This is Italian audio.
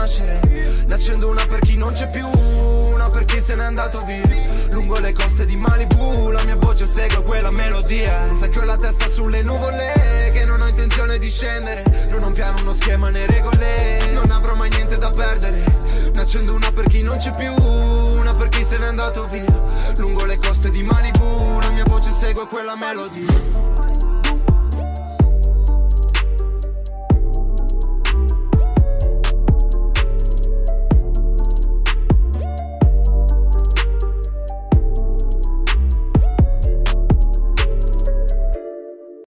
nascere. Ne accendo una per chi non c'è più, una per chi se n'è andato via. Lungo le coste di Malibu la mia voce segue quella melodia. Sai che ho la testa sulle nuvole, che non ho intenzione di scendere. Non ho un piano, uno schema né regole, non avrò mai niente da perdere. Ne accendo una per chi non c'è più, una per chi se n'è andato via. Lungo le coste di Malibu la mia voce segue quella melodia.